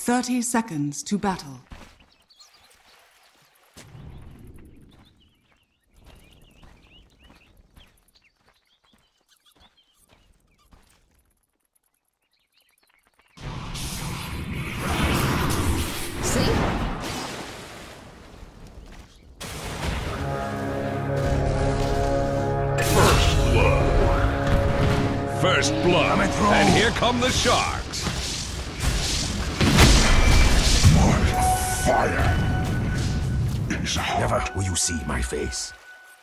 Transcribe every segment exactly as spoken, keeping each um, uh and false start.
Thirty seconds to battle. First blood, and here come the sharks. My fire is hot. Never will you see my face.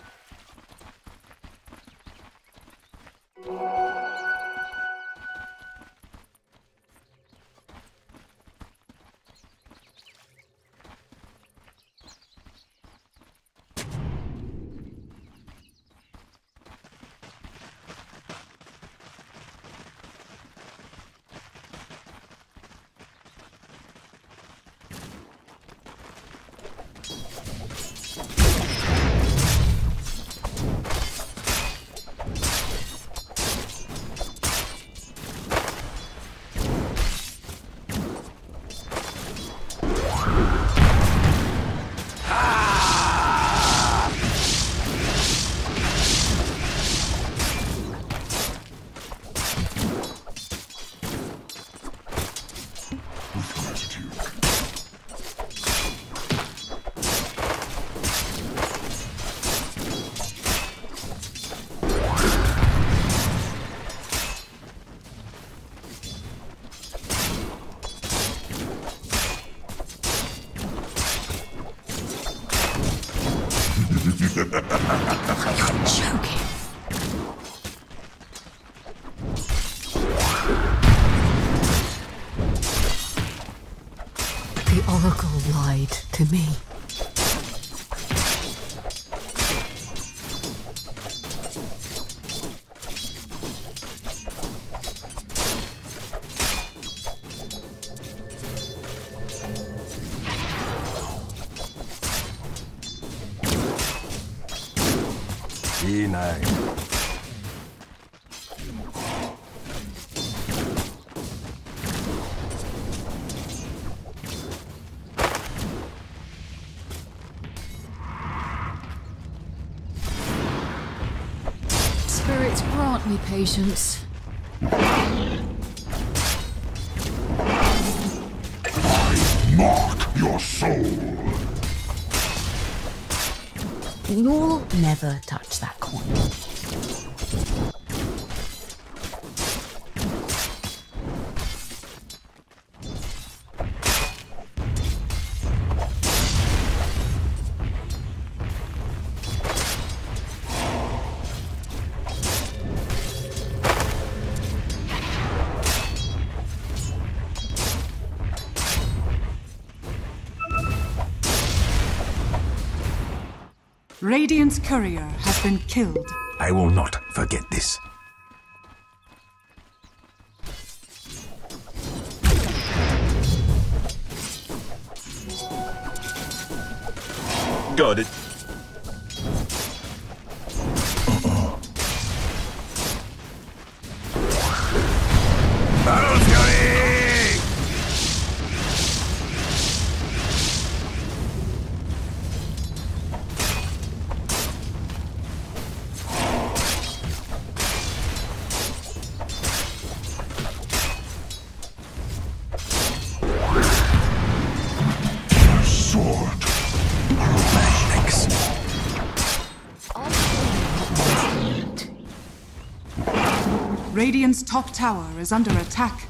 You're joking. The Oracle lied to me. E nine. Spirits grant me patience. I mark your soul. You'll never touch that coin. Radiant's courier has been killed. I will not forget this. Got it. Battle Fury! Sword. Thanks. Radiant's top tower is under attack.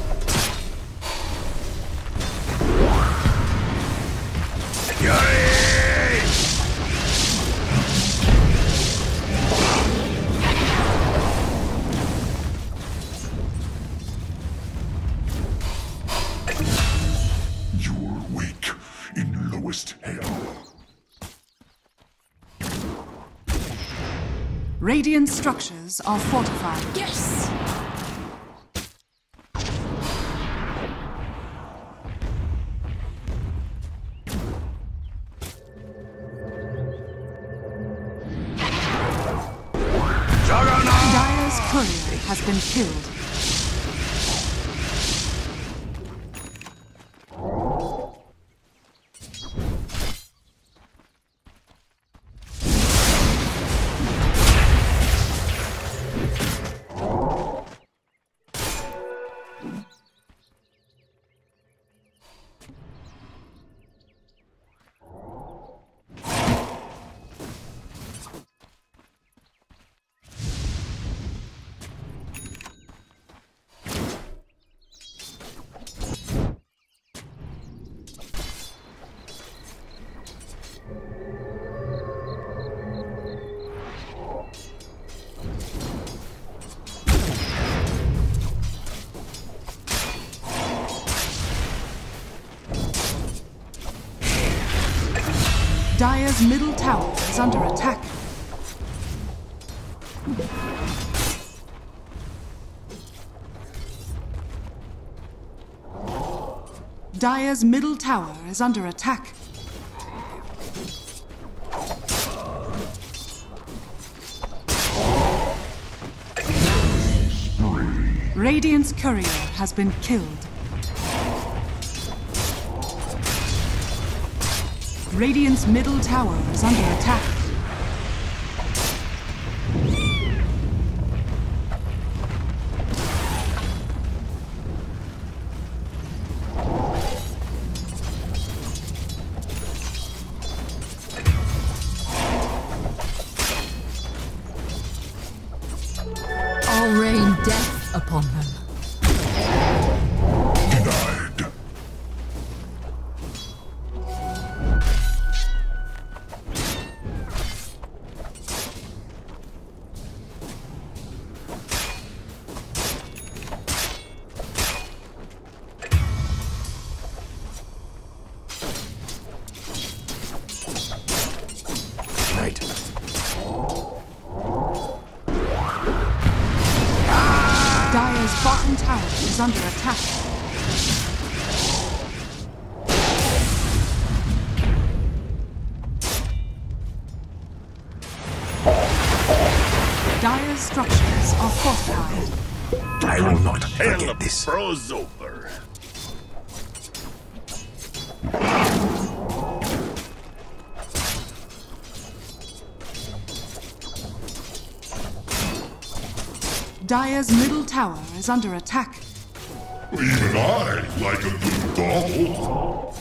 You will wake in lowest hell. Radiant structures are fortified. Yes! Dire's courier has been killed. Dire's middle tower is under attack. Dire's middle tower is under attack. Radiant's courier has been killed. Radiant's middle tower is under attack. I'll rain death upon them. Denied. Night. Dire's bottom tower is under attack. Dire's structures are fortified. I will not Hell forget this. froze over. Dire's middle tower is under attack. Even I like a good gobble.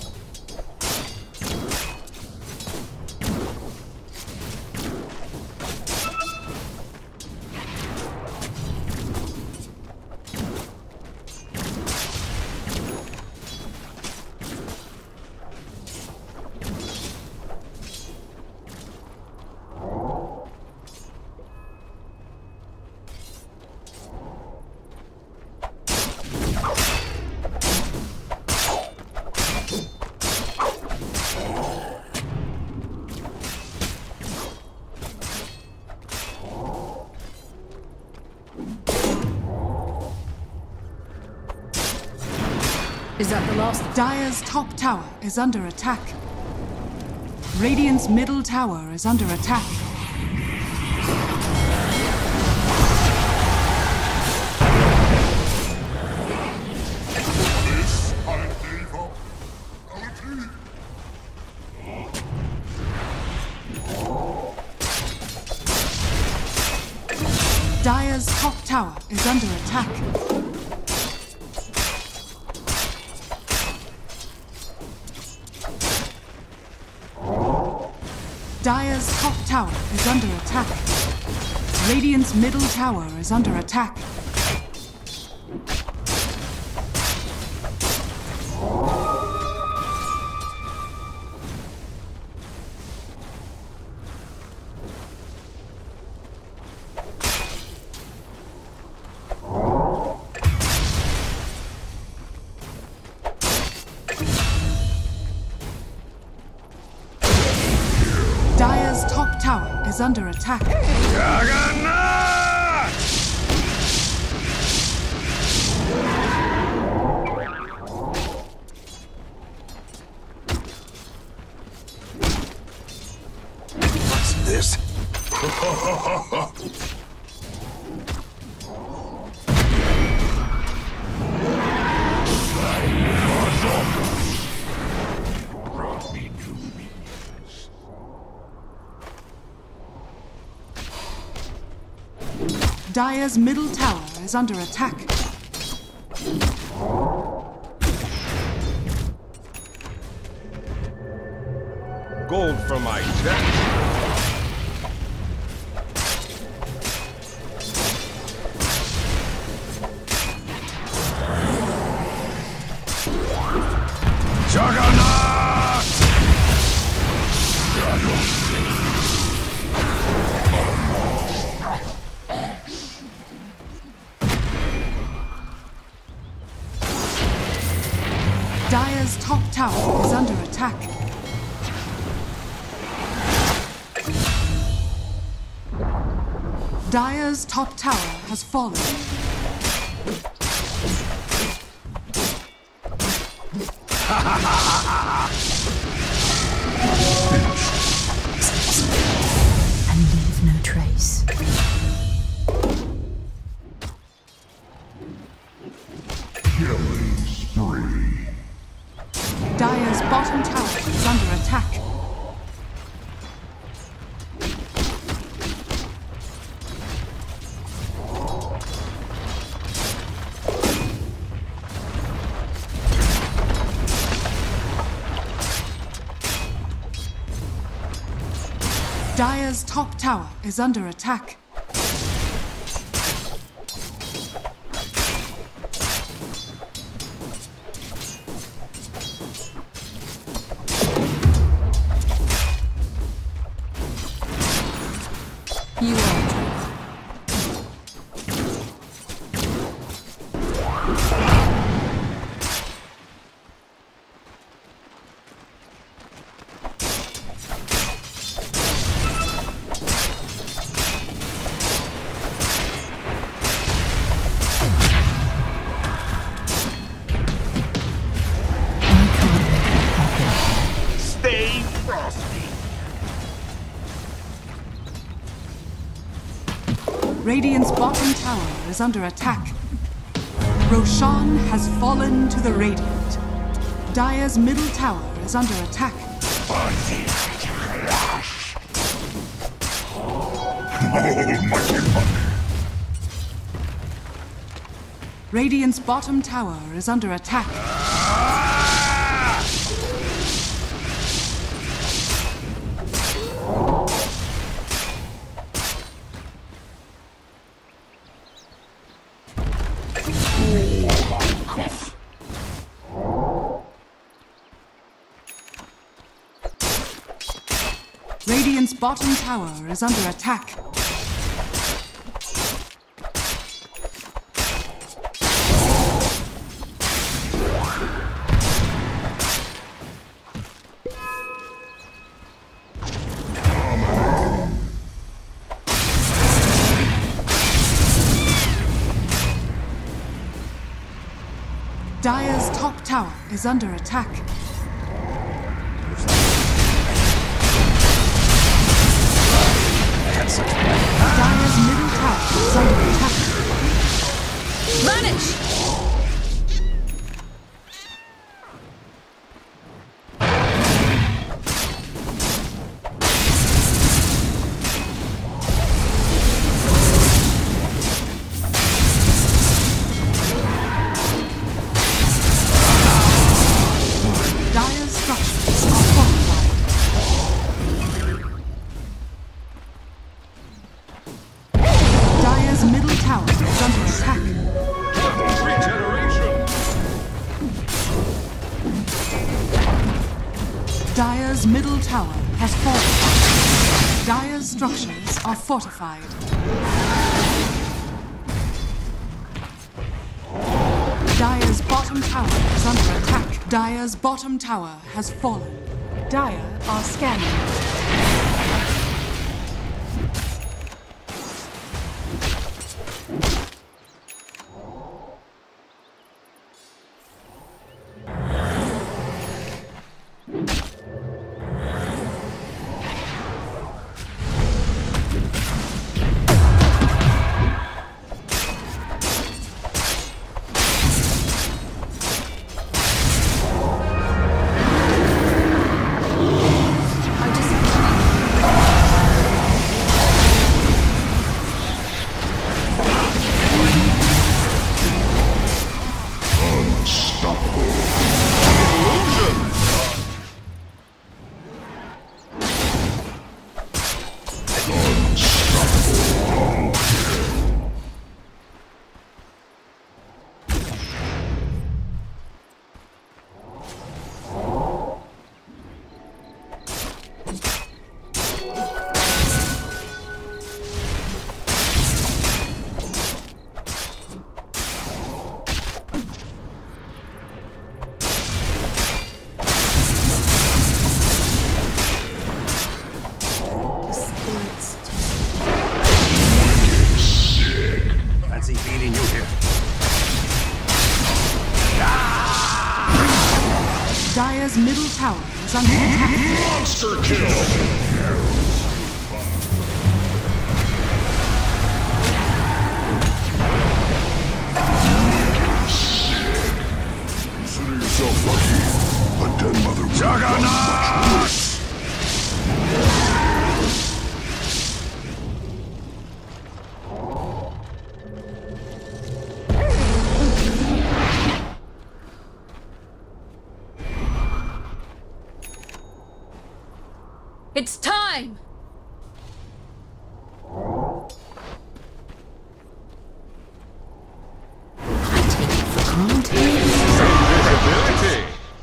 Is that the last? Dire's top tower is under attack. Radiant's middle tower is under attack. This I gave up. Dire's top tower is under attack. Dire's top tower is under attack. Radiant's middle tower is under attack. Dire's top tower is under attack. Juggernaut! What's this? Dire's middle tower is under attack. Gold from my chest. Juggernaut! Dire's top tower is under attack. Dire's top tower has fallen. And leave no trace. Killing spree. Dire's bottom tower is under attack. Dire's top tower is under attack. You are. Stay frosty. Radiant's bottom tower is under attack. Roshan has fallen to the Radiant. Dire's middle tower is under attack. Radiant's bottom tower is under attack. Radiant's bottom tower is under attack. Dire's top tower is under attack. Dire's middle tower is under attack. Vanish! Dire's structures are fortified. Dire's middle tower is under attack. Regeneration. Dire's middle tower has fortified. Dire's structures are fortified. Dire's bottom tower is under attack. Dire's bottom tower has fallen. Dire are scanning. I just Dire's middle tower is under attack. Monster kill! Consider yourself lucky. A dead mother would have done much worse. It's time! I take it for granted. Invisibility!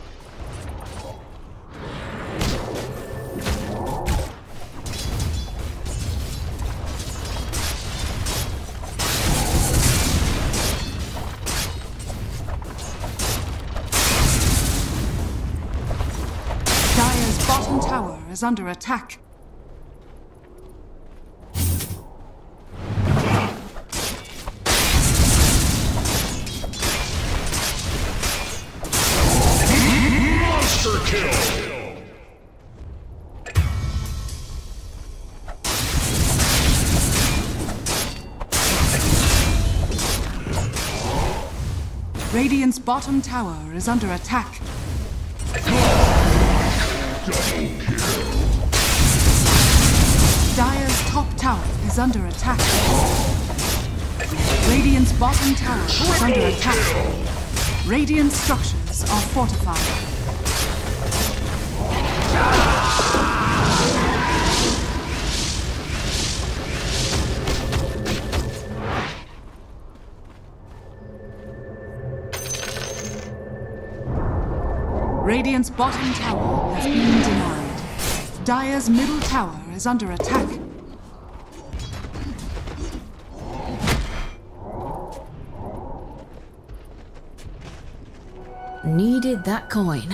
Dire's bottom tower is under attack. Monster kill! Radiant's bottom tower is under attack. Dire's top tower is under attack. Radiant's bottom tower is under attack. Radiant structures are fortified. Radiant's bottom tower has been denied. Dire's middle tower is under attack. Needed that coin.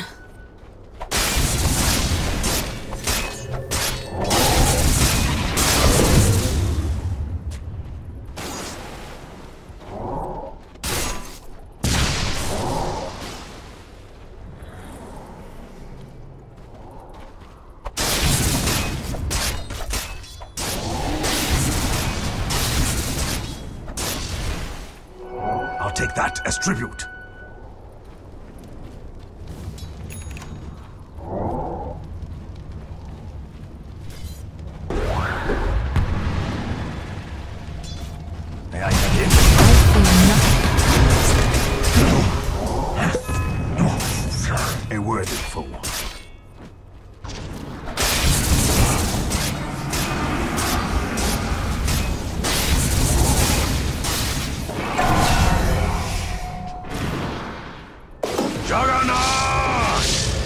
I'll take that as tribute. May I begin? A worthy fool. Juggernaut!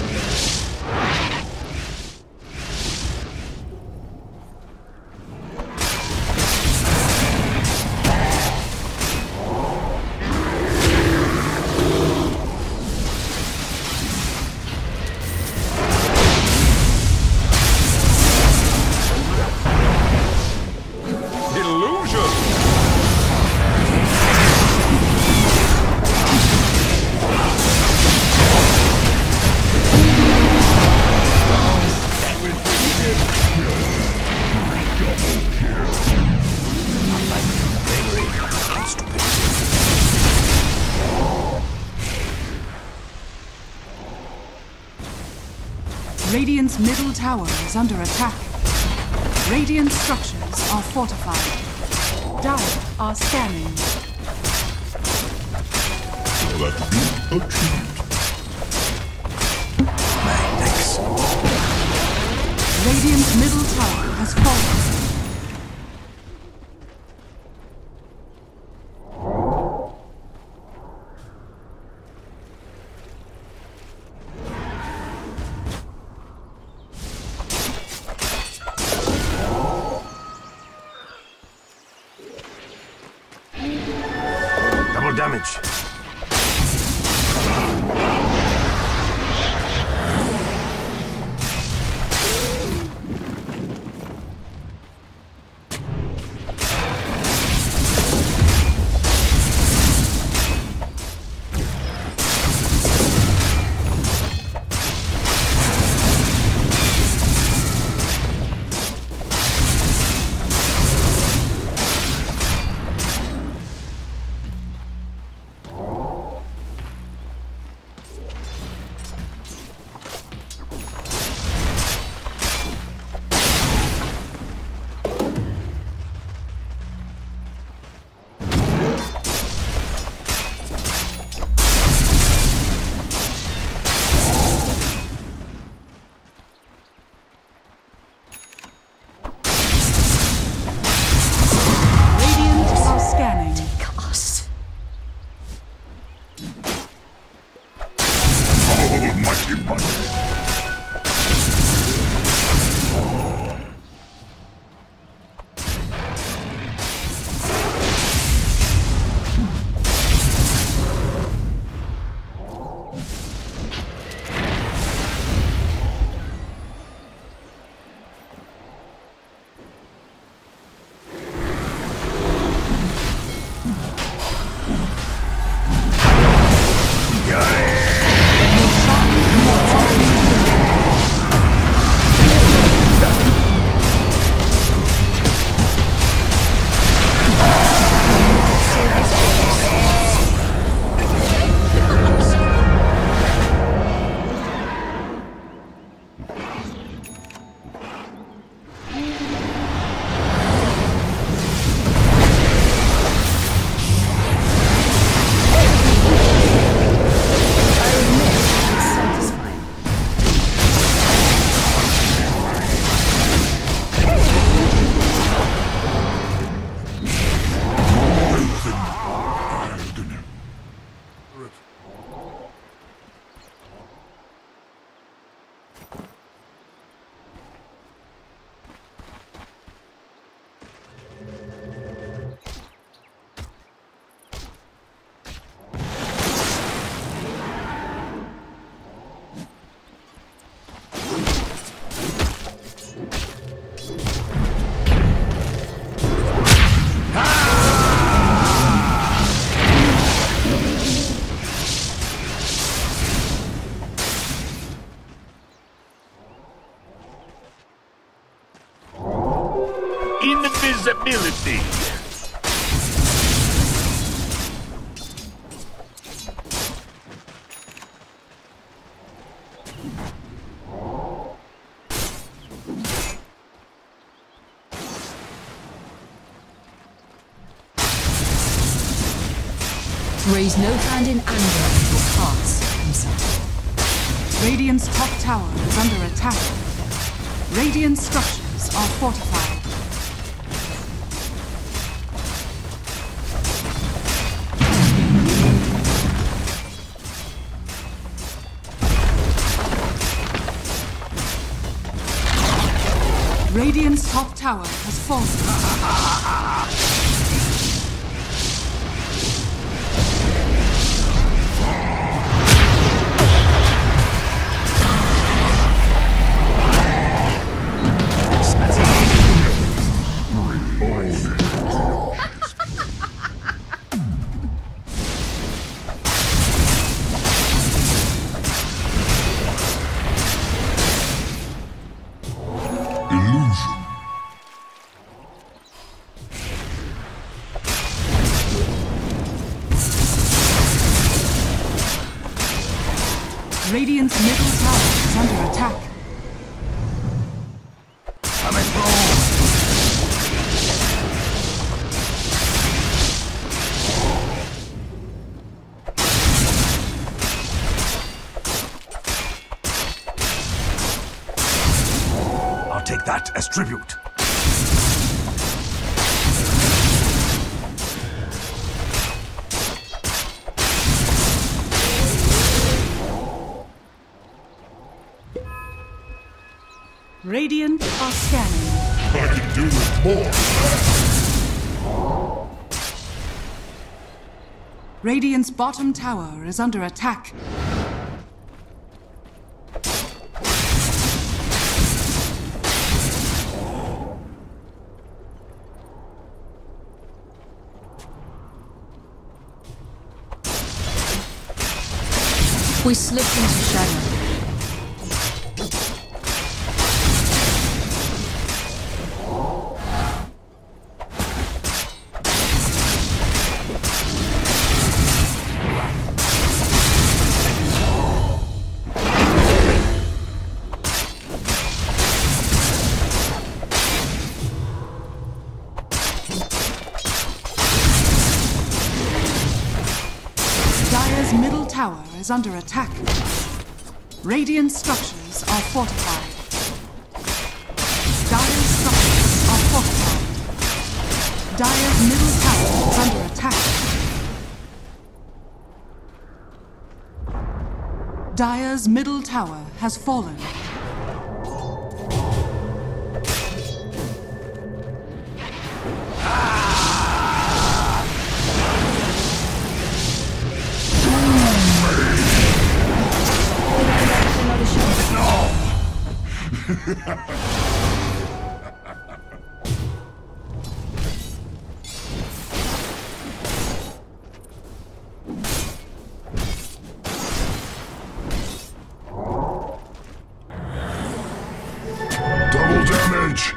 Illusion! Radiant's middle tower is under attack. Radiant structures are fortified. Dire are scanning. Let me achieve. Thanks. Radiant's middle tower has fallen. Double damage. Invisibility! Raise no hand in anger and will pass himself. Radiant's top tower is under attack. Radiant structures are fortified. Radiant's top tower has fallen. Radiant's middle tower is under attack. Coming through! I'll take that as tribute. Radiant are scanning. I can do with more! Radiant's bottom tower is under attack. We slipped into shadow. Dire's middle tower is under attack. Radiant structures are fortified. Dire's structures are fortified. Dire's middle tower is under attack. Dire's middle tower has fallen. Double damage!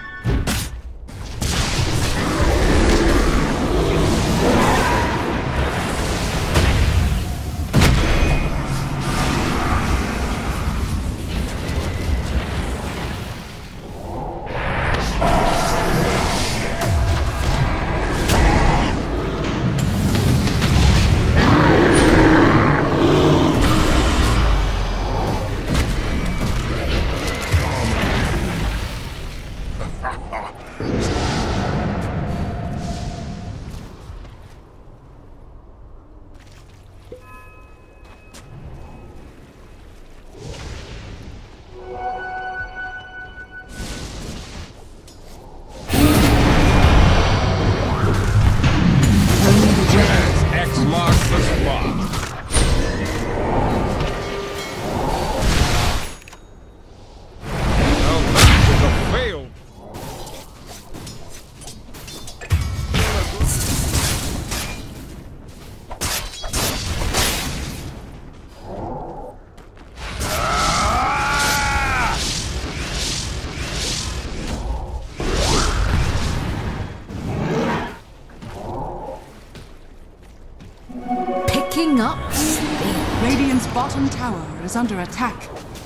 Keeping up? Still. Radiant's bottom tower is under attack.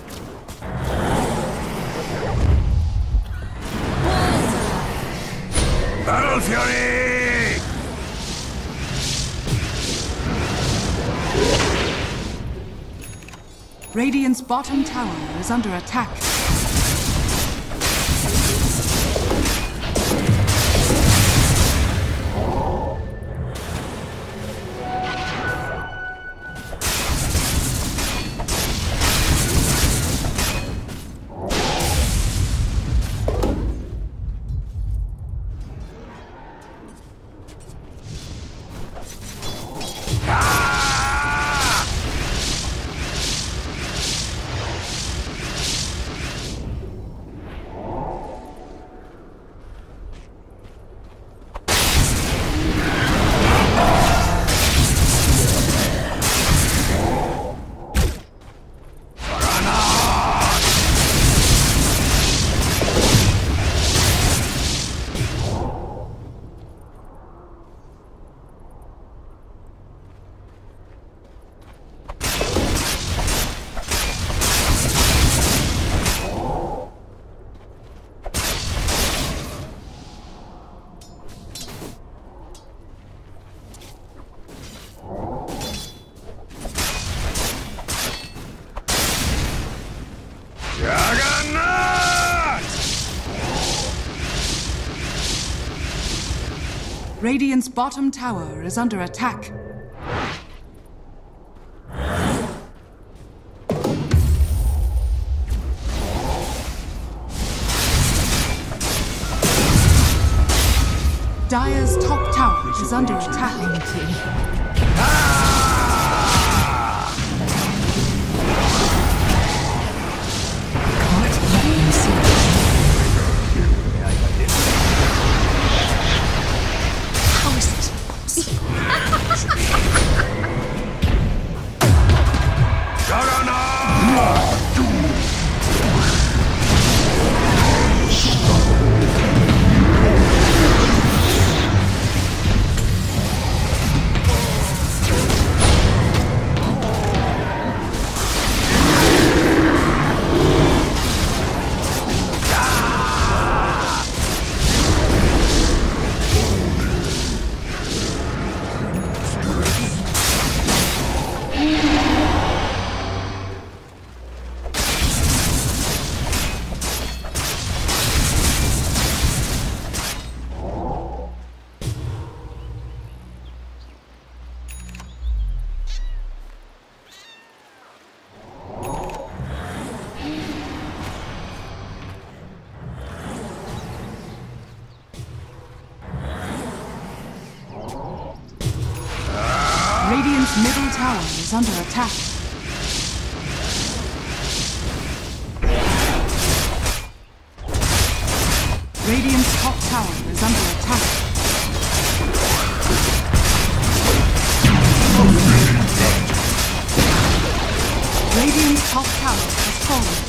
Battle Fury! Radiant's bottom tower is under attack. Radiant's bottom tower is under attack. Dire's top tower is under attack. Radiant's middle tower is under attack. Radiant's top tower is under attack. Radiant's top tower has fallen.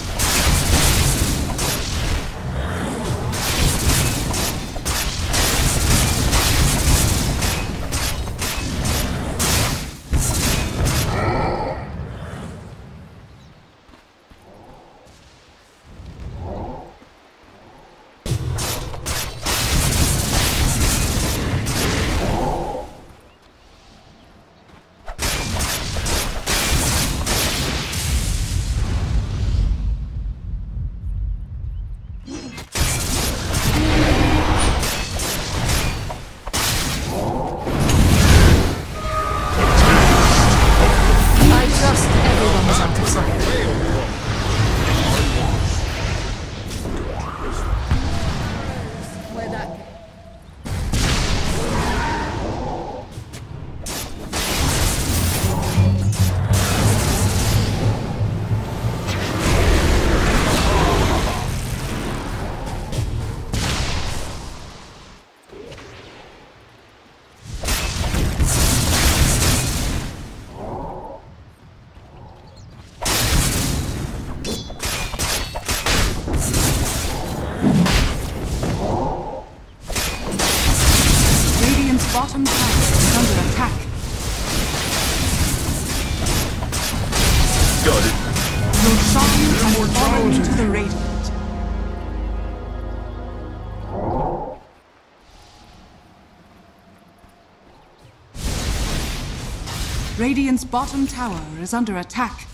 Radiant's bottom tower is under attack.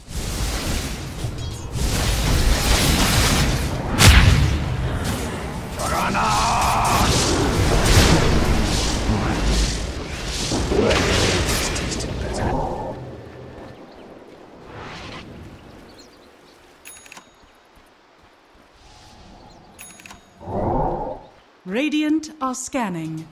Radiant are scanning.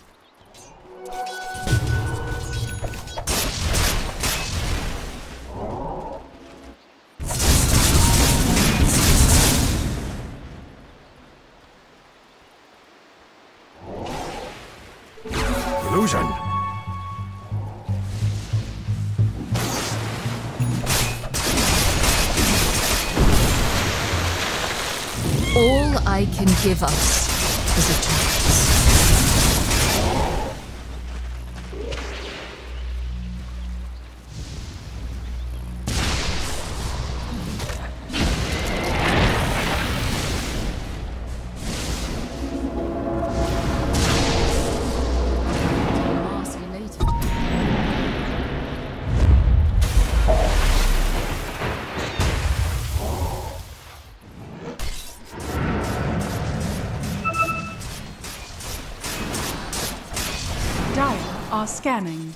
Illusion. All I can give us is a choice. Dire are scanning.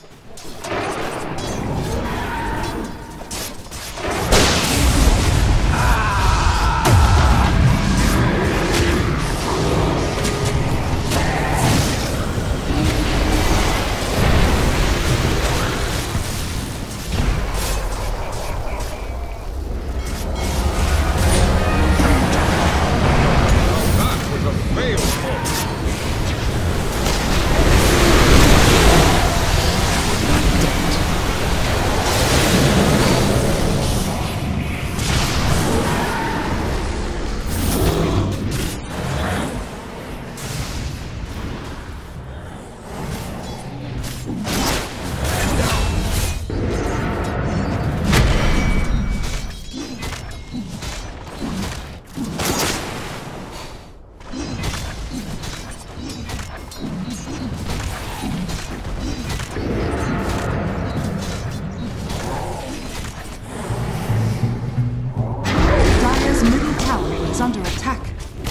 Under attack.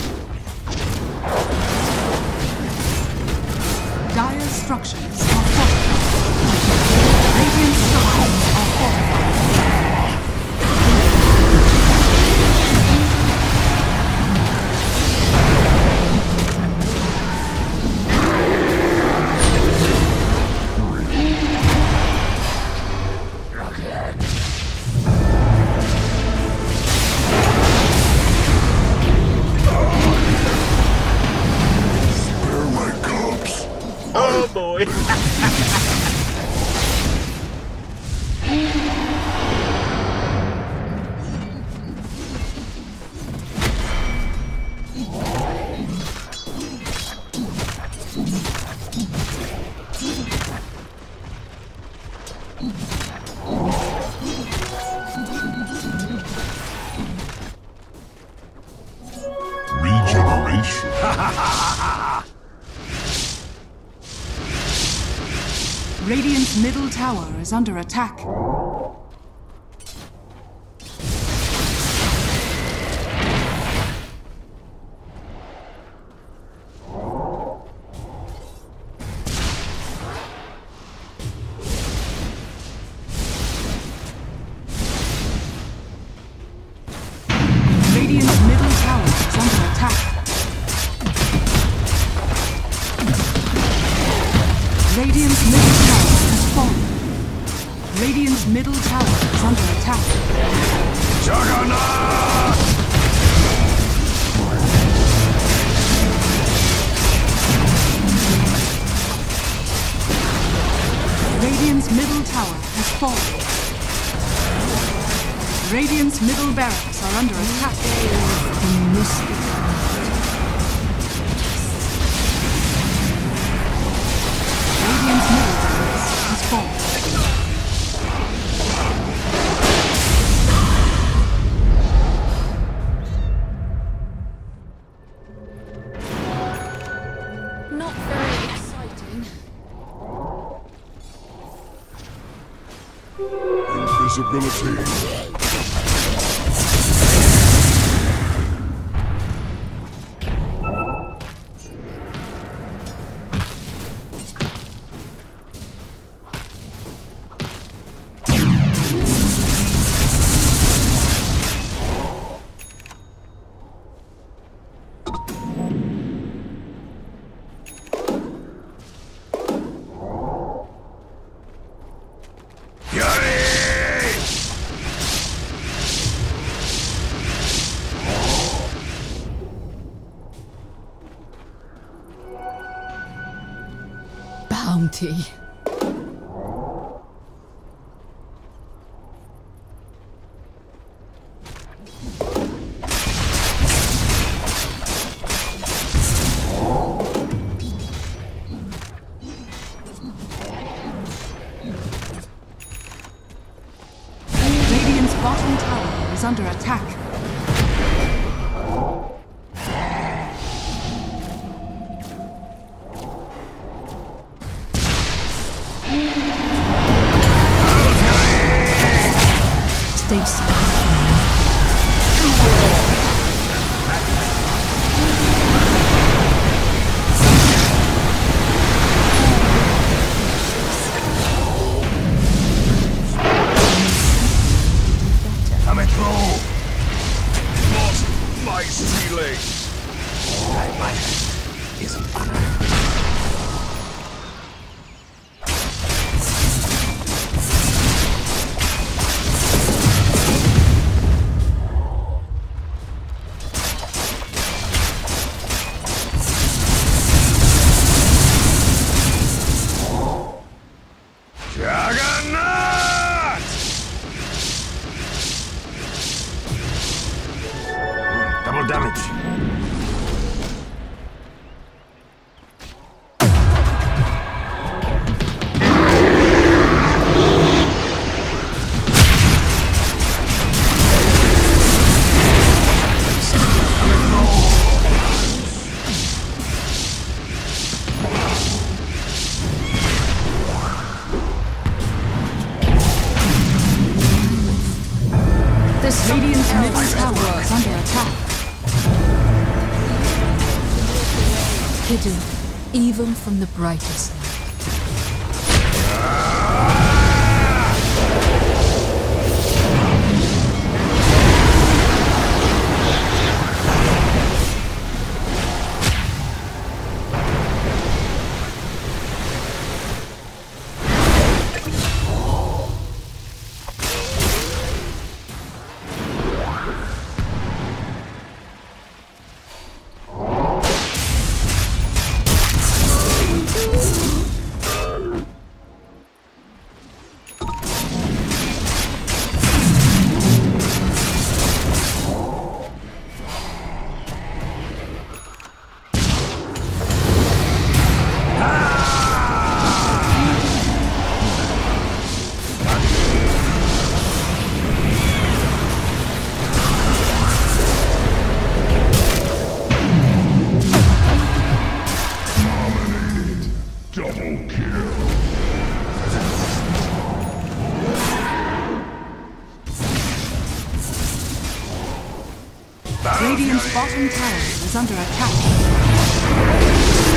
Dire's structures are fortified. Radiant structures are fortified. Oh boy. Regeneration. Radiant's middle tower is under attack. Radiant's middle tower is under attack. Radiant's middle tower has fallen. Radiant's middle tower is under attack. Juggernaut! Radiant's middle tower has fallen. Radiant's middle barracks are under attack. Radiant's middle barracks has fallen. Not very exciting. Invisibility. Bounty. Radiant's bottom tower is under attack. Stay safe. Coming through! Lost my ceiling. My life is an honor. Juggernaut! Double damage. This Radiant's middle tower is under attack. Hidden even from the brightest light. Double kill. Radiant's bottom tower is under attack.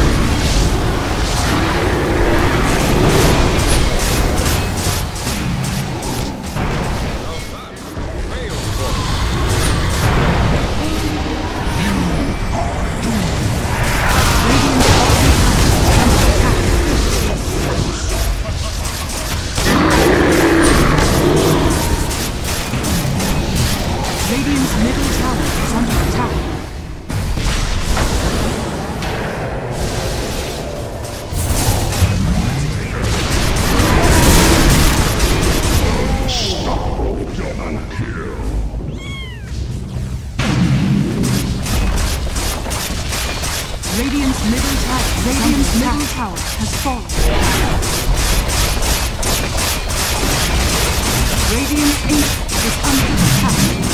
Radiant's middle tower is under attack. Double kill. Radiant's middle tower. Radiant's middle tower has fallen. Radiant's ancient is under attack.